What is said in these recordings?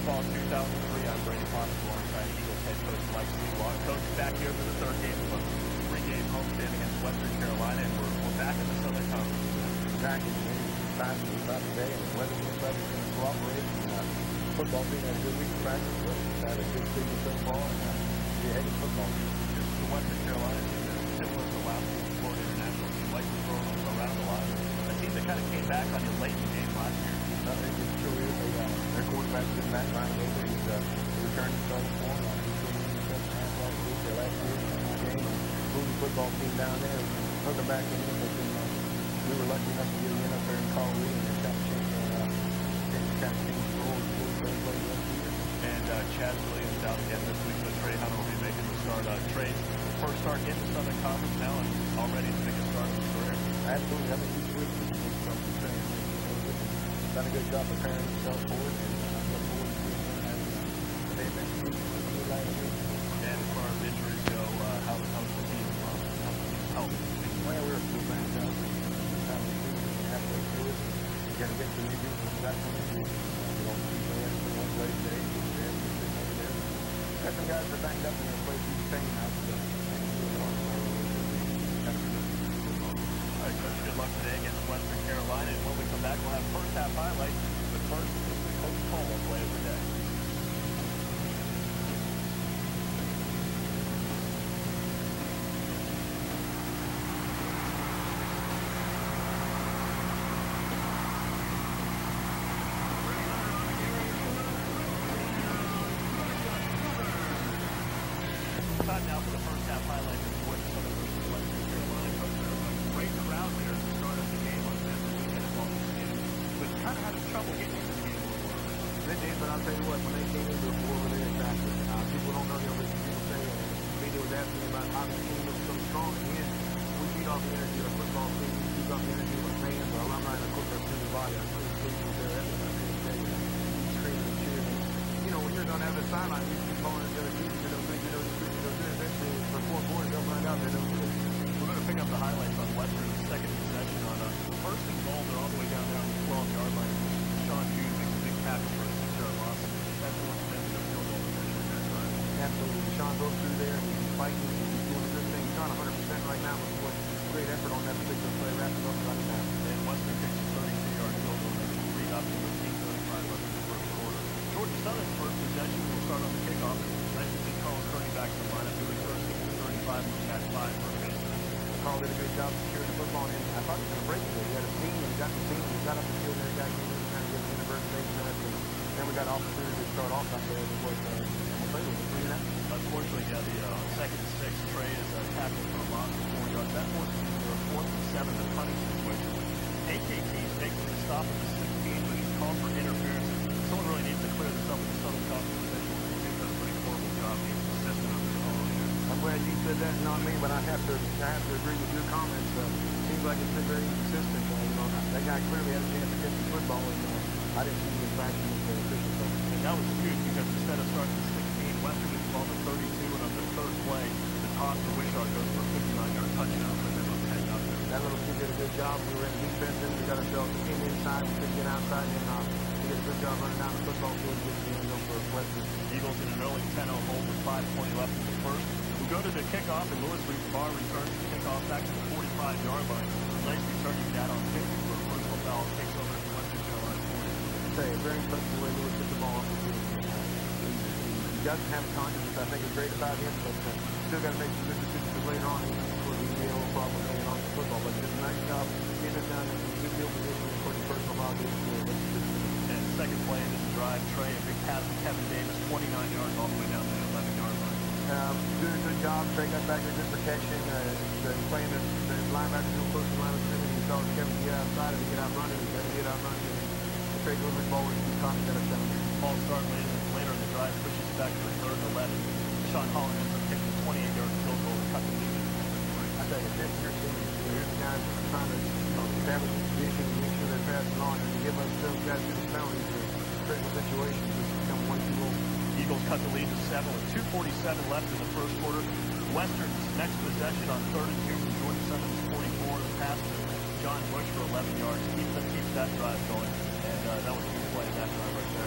Fall 2003. I'm Brady Fox alongside Eagles head coach Mike Sewak. Coach, back here for the third game of a three-game homestand against Western Carolina, and we're back in the Southern Conference. Back in the fast about today, and the weather looks like it's going to cooperate. Football team had a good week of practice, but had a good season so far, and be ahead of football. Just the Western Carolina team that is similar to last week's Florida International team, like to throw around a lot. A team that kind of came back on you late in the game last year. It sure is. Their quarterback's been back Ryan Gator. He's returning starting for them. He's been in the second half last week or last year game. Moving football team down there. Took them back in. We were lucky enough to get in up there and call Lee and kind of change the rules and play last year. And Chad Williams out again this week, but Trey Hunter will be making the start. Trey's first start in the Southern Conference now, and already the biggest start of his career. Absolutely. I think he's good. Done a good job preparing himself for it, and I look forward to seeing him next week. And as far as injuries go, how's the team health? Well, we're still banged up. Halfway through it. We're going to get some injuries from that one. We're going to keep playing for one play today. Got some guys that are banged up and they're going to play through the pain out. All right, Coach, good luck today against Western Carolina. And when we come back, we'll have first half highlights. But first, this is Coach Cole play of the day. Time now for the first half highlights of Georgia Southern versus Western Carolina. Coach, a great crowd there at the start of the game on Saturday weekend at Ball Stadium, but kind of had trouble getting into the game. They did, but I'll tell you what, when they came into it, we were really attractive. People don't know, people say, media was asking about how the team looks so strong. Again, we feed off the energy of the football team, we feed off the energy of our fans, our alumni, and of course our student body. I'm really pleased with their effort. I can't tell you, screaming and cheering. You know, when you're on the other sideline, you keep calling each other teams, you know, eventually, for 4 quarters, they'll find out they don't do it. We're going to pick up the highlights on Western's second possession on first and goal. They're all the way down there on the 12-yard line. Sean Hughes makes a big tackle for a 6-yard loss. That's what ended up field goal position at that time. Absolutely. Sean goes through there and he's fighting. He's doing a good thing. He's on 100% right now with great effort on that particular play. Wrapping up right now. And Western kicks a 32-yard field goal. They can lead up to 15:35 left in the first quarter. Georgia Southern's first possession will start on the kickoff. Nice to see Carl Kearney back to the lineup. He was first 35 from catch 5 for a base. Carl did a great job securing the football, and I thought he was going to break it. He had a seam, and he got the seam, and he got up the field there, got in kind of get the inversion that, and then we got an opportunity to start off out there with Unfortunately, the second and 6, Trey is tackled for a loss of 4 yards. That forces him to a 4th and 7, the punting situation. AKT is taking the stop at the 16, but he's called for interference. Someone really needs to clear this up with the Southern Conference officials. They've done a pretty horrible job being consistent on this call here. I'm glad you said that, not me, but I have to agree with your comments. Seems like it's been very inconsistent. That guy clearly had a chance to catch the football, and I didn't see the infraction with the officials. And that was huge because instead of starting at 16, Western is involved at 32, and on the third play, the toss to Wishart goes for a 59-yard touchdown, but then they'll head out there. That little kid did a good job. We were in defense, and we got ourselves inside. We couldn't get outside, and he did a good job running down the football field and getting the end zone for Western. Eagles in an early 10-0 hold with 5:20 left in the first. We'll go to the kickoff, and Lewis Barr returns the kickoff back to the 45-yard line. Nice returning that on 50 for a personal foul. Takes over to Western Carolina 40. Very impressive the way Lewis took the ball off the field. He doesn't have a conscience, which I think is great about him, but still got to make some good decisions later on. He's going to be a little problem laying on the football, but he did a nice job getting it down in a good field position for the personal foul. And second play in this drive, Trey, a big pass from Kevin Davis, 29 yards all the way down to the 11-yard line. Doing a good job. Trey got back to good protection. Playing the linebacker too close to the line of scrimmage. He saw Kevin get outside and get out running. He got to get out running. Trey goes forward and Connie got us down there. Paul start later in the drive, pushes it back to the 3rd and 11. Sean Holland ends up kicking a 28-yard field goal to cut the lead. I tell you, this year's team, here's the guys trying to establish a position and make sure they're passing on and give us those guys to the penalties for critical situations. It's become 1-2 old. Eagles cut the lead to 7 with 2:47 left in the first quarter. Western's next possession on 3rd and 2 from Georgia Southern's 44. The pass to John Bush for 11 yards. Keeps that drive going. And that was a good play in that drive right there.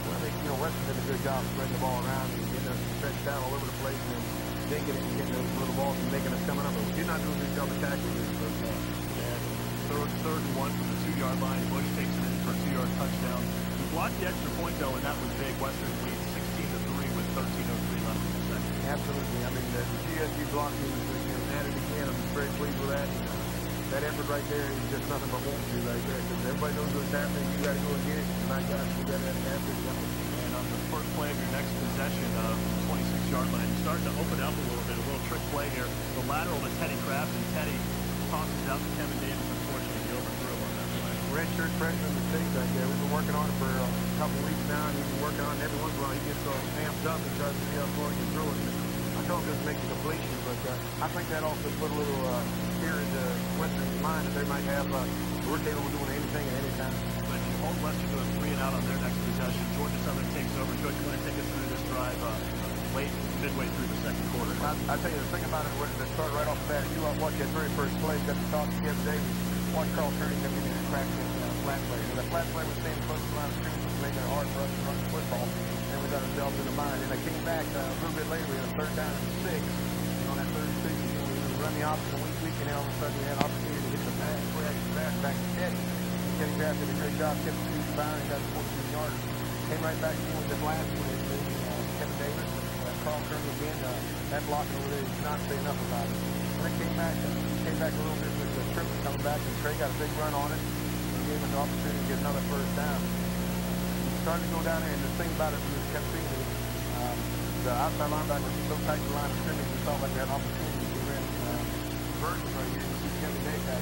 Well, they, Western did a good job spreading the ball around and getting us stretched out all over the place and dinking it and getting those little balls and making us coming up. But we did not do a good job of tackling this first half. And third and one from the 2-yard line. Bush takes it in for a 2-yard touchdown. We blocked the extra point, though, and that was big. Western leads 16-3 with 13:03 left in the second. Absolutely. I mean, the GSU blocking was added again. I'm very pleased with that. That effort right there is just nothing but want to right there. Because everybody knows what's happening. You got to go and get it. And my gosh, you got to have this going. And on the first play of your next possession, from the 26-yard line, you're starting to open up a little bit. A little trick play here. The lateral to Teddy Kraft, and Teddy tosses out to Kevin Davis. Unfortunately, he overthrew him on that play. Red shirt freshman mistake right there. We've been working on it for a couple weeks now, and he's been working on it every once in a while. He gets so amped up and tries to see how far he can throw it. I know it doesn't make the completion, but I think that also put a little fear into Western's mind that they might have. We're capable of doing anything at any time. But you hold Western to a 3-and-out on their next possession. Georgia Southern takes over. George, you want to take us through this drive midway through the second quarter? I tell you, the thing about it, to start right off the bat, you watch that very first play, got to talk to Kevin Davis, watch Carl Kearney come in and crack that flat play. And that flat play was staying close to the line of scrimmage, was making it hard for us to run the football. And we got ourselves in the bind. And I came back a little bit later, we had a 3rd down and 6. And on that 3rd and 6, we run the option week, and all of a sudden we had an opportunity to hit the pass back to Teddy. Teddy Kraft did a great job, kept the speed bound, and got the 14-yarder. Came right back in with the last one, Kevin Davis, Carl Kearney again. That blocking over there, did not say enough about it. When it came back a little bit with the trip coming back, and Trey got a big run on it, and gave him an opportunity to get another 1st down. Starting to go down there, and the thing about it was kept seeing it. The outside linebacker was so tight to the line of scrimmage, we felt like we had an opportunity to run versions right here. You see Kevin Anderson.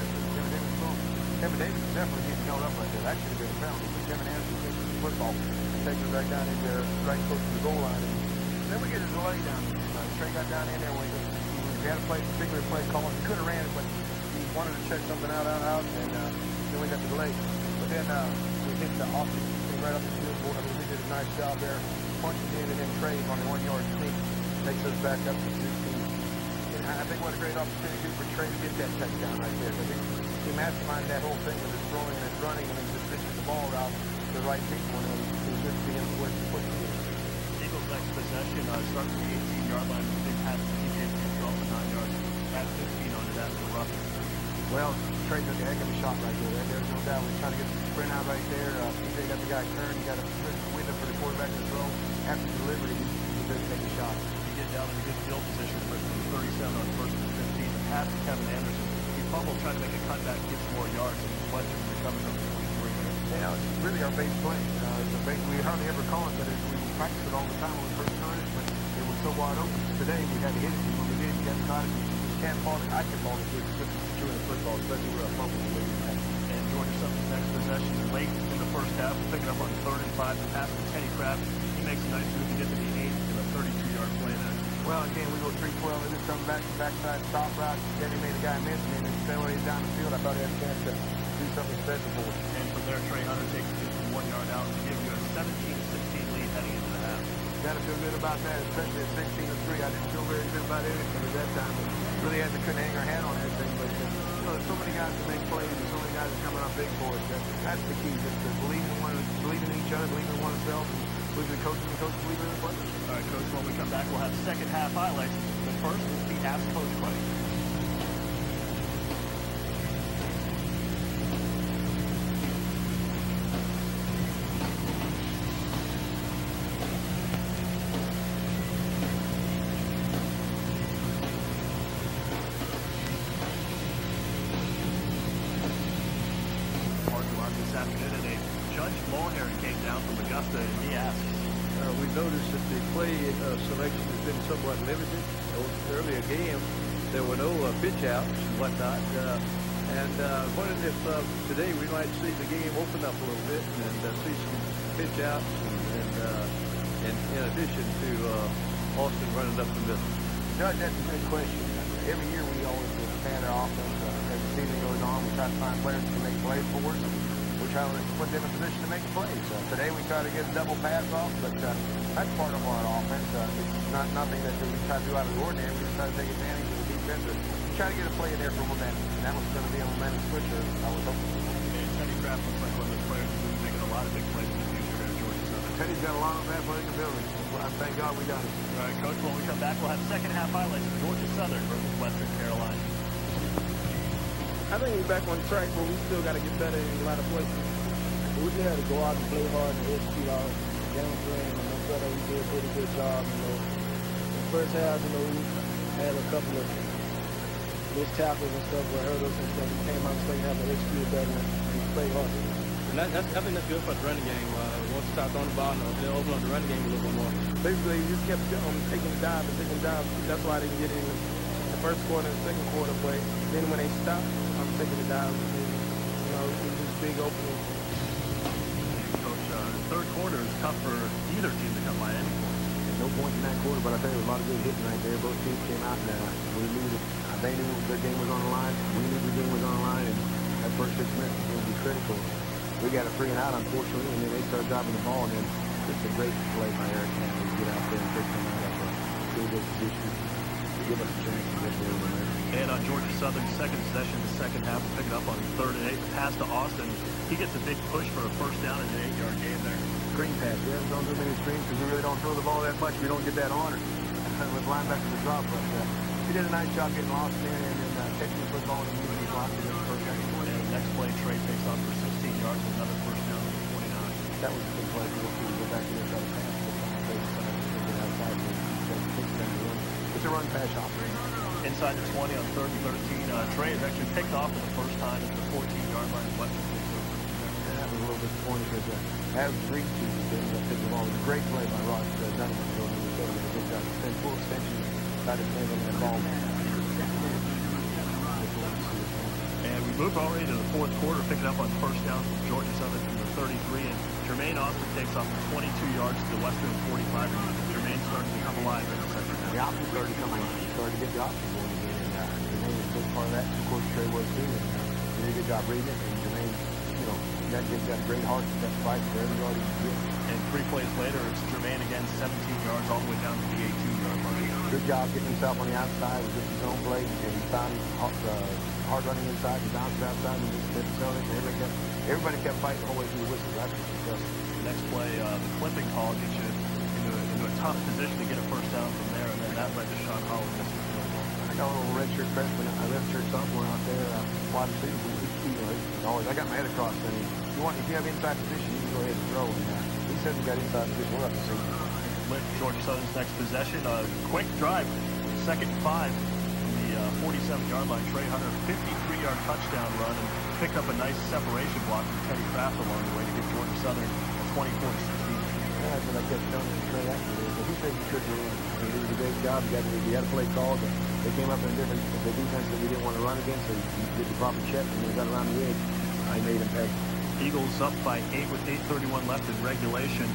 Kevin Davis is definitely getting held up right there. That should have been a penalty, but Kevin Anderson takes the football and takes it right down in there, right close to the goal line. And then we get a delay down there. Trey got down in there when we had a particular play call. He could have ran it, but he wanted to check something out, and then we got the delay. But then we hit the offense right up the field board. I mean, we did a nice job there, punching in, and then Trey on the 1-yard sneak takes us back up to 16. And I think what a great opportunity for Trey to get that touchdown right there. I think he masterminded that whole thing with his throwing and his running, and then just pitching the ball out to the right people, and it was good to see him push the game. Eagles' next possession starts at the 18-yard line with a big pass to TJ for 9 yards. At 15 on it after roughing. Well, Trey took a heck of a shot right there. There's no doubt. We're trying to get the sprint out right there. TJ got the guy turned. He got a window for the quarterback to throw. After the delivery, he didn't take a shot. He get down in a good field position for 37 on 1st and 15. The pass to Kevin Anderson. He fumbled trying to make a cutback, get some more yards, and Western recovers up to 23 there. Yeah, it's really our base play. It's a base we hardly ever call it, but we practice it all the time when we first started. But it was so wide open. Today we had to hit it, and when we did, you got to caught it. You can't fault it. I can fault it. It's true in football, especially with a fumble the way we have. And Georgia Southern's next possession late in the first half, picking up on 3rd and 5. The pass to Teddy Kraft. He makes a nice move to get to the 8 in a 32-yard play there. Well, again, we go 3-12. It just comes back to the backside stop route. Teddy made a guy miss, and then instead of down the field, I thought he had a chance to do something special for us. And from there, Trey Hunter takes it from 1 yard out to give you a 17-16 lead heading into the half. Got to feel good about that, especially at 16-3. I didn't feel very good about anything at that time. We really couldn't hang our hat on anything, but there's so many guys that make plays, and so many guys that coming up big for us. That's the key, just to believe in each other, believe in oneself, and believe in the coaches, and coaches believe in the players. All right, Coach, when we come back, we'll have second half highlights. But first, we'll see Ask Coach questions. This afternoon today, Judge Mulher came down from Augusta, and he asks, we noticed that the play selection has been somewhat limited. Earlier game, there were no pitch outs and whatnot. And wondered if today we might see the game open up a little bit and see some pitch outs and in addition to Austin running up the middle. Judge, that's a good question. Every year we always expand our offense. As the season goes on, we try to find players to make plays for us. We try to put them in a position to make plays. Today we try to get a double pass off, but that's part of our offense. It's not nothing that we try to do out of the ordinary. We just try to take advantage of the defense. We try to get a play in there for momentum, and that was going to be a momentum switcher. I was hoping. And Teddy Kraft looks like one of those players who's going to be making a lot of big plays in the future here at Georgia Southern. Teddy's got a lot of athletic ability. I thank God we got it. All right, Coach, when we come back, we'll have second half highlights of Georgia Southern versus Western Carolina. I think we're back on track, but we still got to get better in a lot of places. We just had to go out and play hard and execute our game plan. And I felt like we did a pretty good job. In the first half, we had a couple of missed tackles and stuff that hurt us and stuff. We came out and second half and executed better and played hard. And I think that's good for the running game. Once you start throwing the ball, they'll open up the running game a little bit more. Basically, you just kept taking dives and taking dives. That's why they didn't get in the first quarter and the second quarter. But then when they stopped, I'm taking the dives. And, it was just big opening. Coach, third quarter is tough for either team to come by any point. No points in that quarter, but I tell you, a lot of good hitting right there. Both teams came out and we knew that they knew their game was on the line. We knew the game was on the line, and that first 6 minutes was going to be critical. We got a 3 and out, unfortunately, and then they started dropping the ball, and then it's a great play by Eric Hanley to get out there and take them out of a field goal position to give us a chance to get there over there. And on Georgia Southern's second possession, the second half, we'll pick it up on 3rd and 8. The pass to Austin. He gets a big push for a first down and an 8-yard gain there. Screen pass. We haven't done too many screens because we really don't throw the ball that much. We don't get that honor with linebackers to drop, but he did a nice job getting lost there and then catching the football and immediately blocked it in the first down. And next play, Trey takes off for 16 yards with another first down at 29. That was a good play for us to go back in and try to pass. It's a run pass shot. Inside the 20 on 3rd and 13. Trey is actually picked off for the first time at the 14-yard line. Western takes over. And that was a little disappointing because Adams Green ended up taking the ball. It was a great play by Ross Dunn. He got full extension, got his hands on that ball. And we move already to the 4th quarter, picking up on first down from Georgia Southern from the 33. And Jermaine Austin takes off for 22 yards to the Western 45. And Jermaine's starting to come alive in the second half. The option started to come on. He started to get the option going again. And Jermaine was a big part of that. Of course, Trey was too. And he did a good job reading it. And Jermaine, that kid's got a great heart. He's got to fight for every yard he can get. And 3 plays later, it's Jermaine again, 17 yards all the way down to the 18-yard line. Good job getting himself on the outside with just his own play. And he found hard running inside. He bounced outside and just kept selling it. Everybody kept fighting the whole way through the whistle. That's successful. Next play, the clipping call gets you into a tough position to get a first down from there, and then that led to Sean Holland missing the field goal. I got a little redshirt freshman, a redshirt sophomore out there, wide receiver. I got my head across. And if you have inside position, you can go ahead and throw. And he says he got inside position. We'll have to see. Georgia Southern's next possession, quick drive, 2nd and 5 from the 47-yard line. Trey Hunter, 53-yard touchdown run, and picked up a nice separation block from Teddy Kraft along the way to get Georgia Southern a 24-16. That's what I kept telling him Trey after. But he said he could do it. He did a great job. He had a play called. They came up in a different defense that we didn't want to run against, so he did the proper check, and then he got around the edge. I made him pay. Eagles up by 8 with 8:31 left in regulation.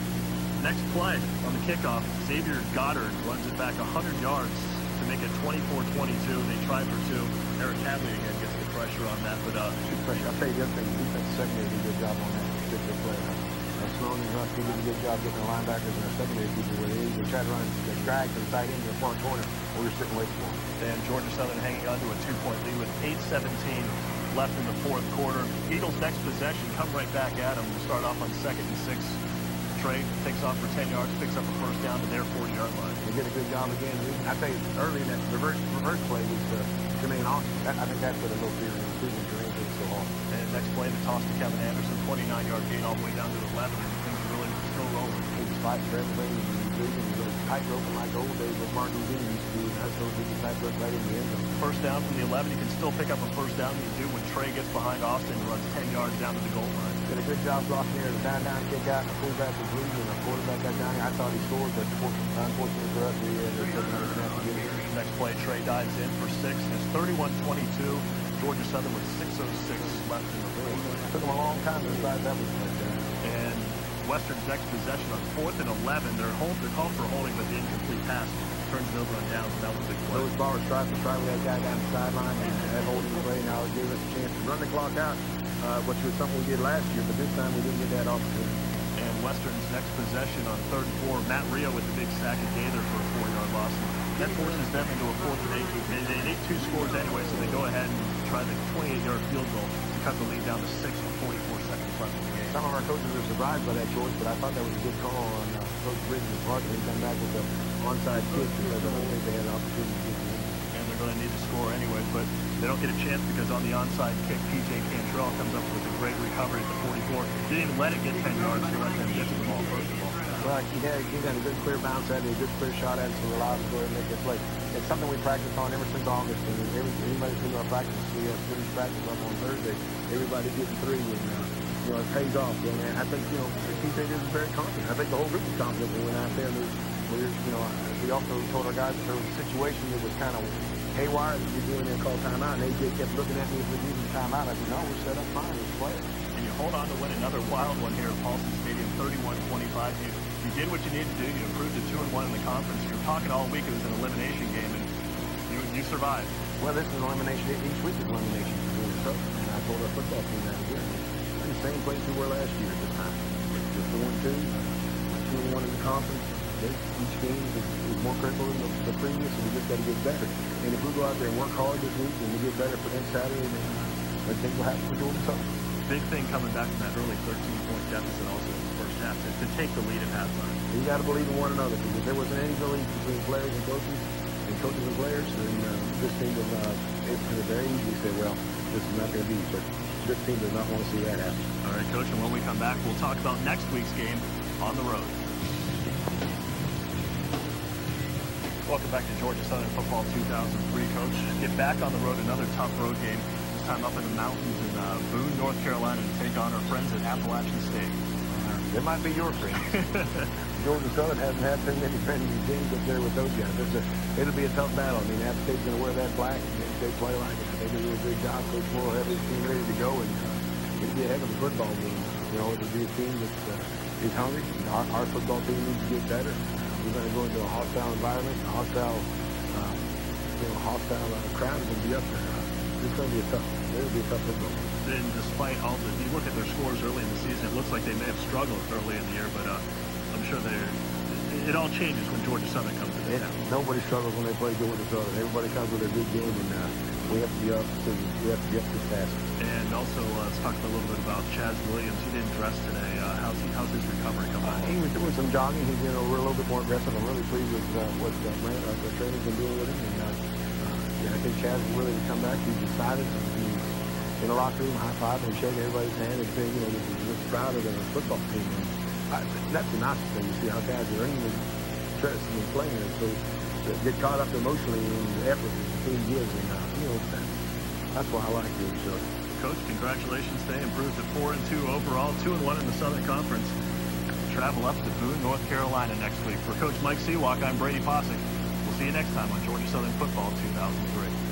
Next play on the kickoff, Xavier Goddard runs it back 100 yards to make it 24-22. They try for 2. Eric Hadley again gets the pressure on that, but I'll tell you the other thing, the defense secondary did a good job on that particular play. Sloan and Russ did a good job getting the linebackers and our secondary people where they try to run the drag to the tight end to the far corner. We're just sitting waiting for them. And Georgia Southern hanging on to a 2-point lead with 8:17 left in the 4th quarter. Eagles' next possession come right back at them. We'll start off on 2nd and 6. Trey takes off for 10 yards, picks up a first down to their 40-yard line. They did a good job again. I tell you, early in that reverse play was Jermaine Austin. I think that's what a little fear in improving Jermaine did so hard. And next play, the toss to Kevin Anderson, 29-yard gain all the way down to 11. And things are really still rolling. He was fighting for everything. He was tight roping like the old days with Martin Dean used to do. And that's those big tight rope right in the end zone. First down from the 11. You can still pick up a first down. You do when Trey gets behind Austin and runs 10 yards down to the goal line. Did a good job blocking there. The down kick out, and the fullback was losing, and the quarterback got down here. I thought he scored, but unfortunately for us, they're taking another snap to get it. Next play, Trey dives in for 6, and it's 31-22. Georgia Southern with 6:06 left in the fourth. It took them a long time to decide that was like that. And Western's next possession on 4th and 11. They're called for holding, but the incomplete pass turns it over on downs, and that was a big play. Those bars tried to try with that guy down the sideline, and that holding play now gave us a chance to run the clock out, which was something we did last year, but this time we didn't get that opportunity. And Western's next possession on 3rd and 4. Matt Rio with the big sack of Gaither for a 4-yard loss. And that forces them into a 4th and 8. They need 2 scores anyway, so they go ahead and try the 28-yard field goal to cut the lead down to 6 with 44 seconds left in the game. Some of our coaches are surprised by that choice, but I thought that was a good call on Coach Bridges' part. He come back with the onside kick because I don't think they had an opportunity to get the end. And they're going to need to score anyway, but they don't get a chance because on the onside kick, P.J. Cantrell comes up with a great recovery at the 44. Didn't even let it get 10 yards to let them get to the ball first of all. Well, he had a good clear bounce at it, a good clear shot at it, so we allowed him to go ahead and make that play. It's something we practice on ever since August, and anybody who's in our practice, we have finished practice up on Thursday. Everybody getting 3, and it pays off. And I think PJ is very confident. I think the whole group was confident when we went out there. And we also told our guys that there was a situation that was kind of haywire that we doing there called timeout. And AJ kept looking at me if we needed a timeout. I said, no, we're set up fine. Let's play it. And you hold on to win another wild one here at Paulson Stadium, 31-25. You did what you needed to do. You improved to 2-1 in the conference. You were talking all week it was an elimination game, and you survived. Well, this is an elimination. Each week is an elimination for doing so. And I told our football team that again. We're in the same place we were last year at this time. Just 4-2, 2-1 in the conference. Each game is more critical than the previous, and we just got to get better. And if we go out there and work hard this week and we get better for next Saturday, then things will happen for doing something. Big thing coming back from that early 13-point deficit also in the first half to take the lead at halftime. You got to believe in one another, because if there wasn't any belief between players and coaches and players, then this team would very easily say, well, this is not going to be. But this team does not want to see that happen. All right, Coach, and when we come back, we'll talk about next week's game on the road. Welcome back to Georgia Southern Football 2003, Coach. Get back on the road, another tough road game, this time up in the mountains in Boone, North Carolina, to take on our friends at Appalachian State. They might be your friends. Georgia Southern hasn't had too many friendly games up there with those guys. It'll be a tough battle. I mean, App State's going to wear that black, and they play like it. They do a good job. Coach Moore will have his team ready to go, and it'll be a heck of a football game. It'll be a team that is hungry. Our football team needs to get better. We're going to go into a hostile environment, a hostile crowd is going to be up there. It's going to be it'll be a tough football. And despite all the, you look at their scores early in the season, it looks like they may have struggled early in the year, but I'm sure it all changes when Georgia Southern comes to town. Nobody struggles when they play Georgia Southern. Everybody comes with a good game, and we have to be up to the task. And also, let's talk a little bit about Chaz Williams. He didn't dress today. How's his recovery coming along? He was doing some jogging. He's we're a little bit more aggressive. I'm really pleased with what the training's been doing with him. And I think Chaz is willing to come back. He's excited. He's in the locker room, high-fiving and shaking everybody's hand and saying, he's proud of the football team. And that's the nice thing. You see how guys are really interested in playing. And so to get caught up emotionally in the effort that the team gives. And, that's why I like it. So. Coach, congratulations. They improved to 4-2 overall, 2-1 in the Southern Conference. Travel up to Boone, North Carolina next week. For Coach Mike Sewak, I'm Brady Posick. We'll see you next time on Georgia Southern Football 2003.